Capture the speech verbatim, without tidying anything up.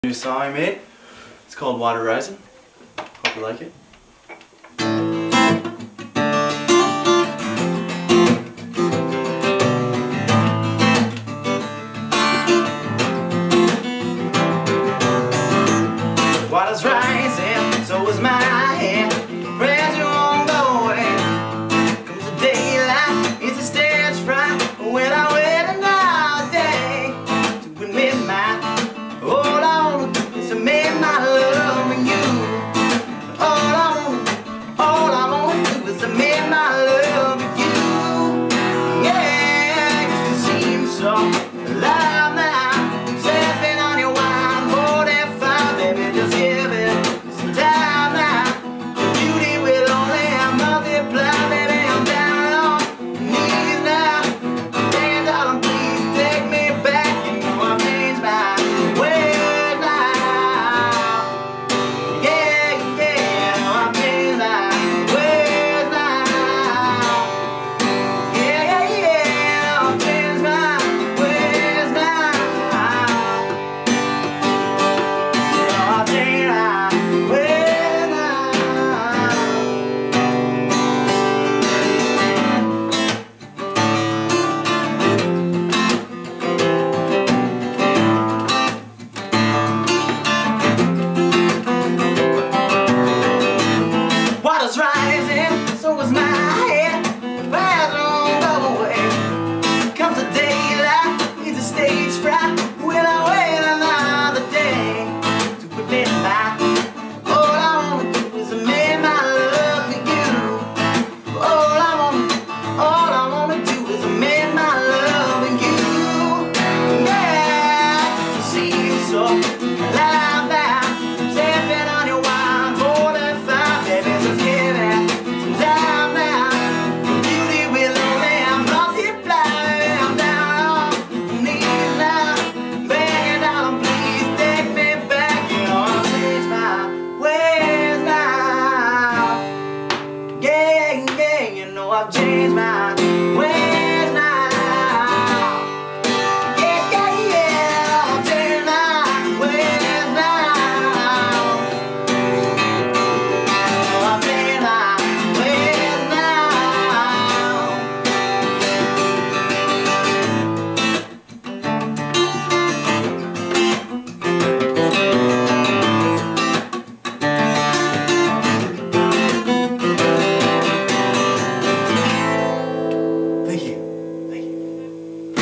New song I made. It's called Water Rising. Hope you like it. Water's rising, so is my hand. Prayers you won't go away. Comes the daylight, it's a stage fright. When I wait another day to admit my all I want is to make my love with you. All I want, all I want to do is to make my love with you. Yeah, you seem so alive now. Sipping on your wine, forty-five, baby, just give it some time now. Your beauty will only multiply, baby. I'm down on my knees now. Damn, darling, please take me back. You know I've changed my ways now. Yeah, yeah, I've changed my ways now. Yeah, yeah, yeah, I've changed my ways now. Yeah, I've changed my ways now. Water's rising, so is my head. Prayers won't go away. Comes the daylight, it's a stage fright. Will I wait another day to admit my all I wanna do is to make my love with you. All I wanna, all I wanna do is to make my love with you. Yeah, you seem so alive.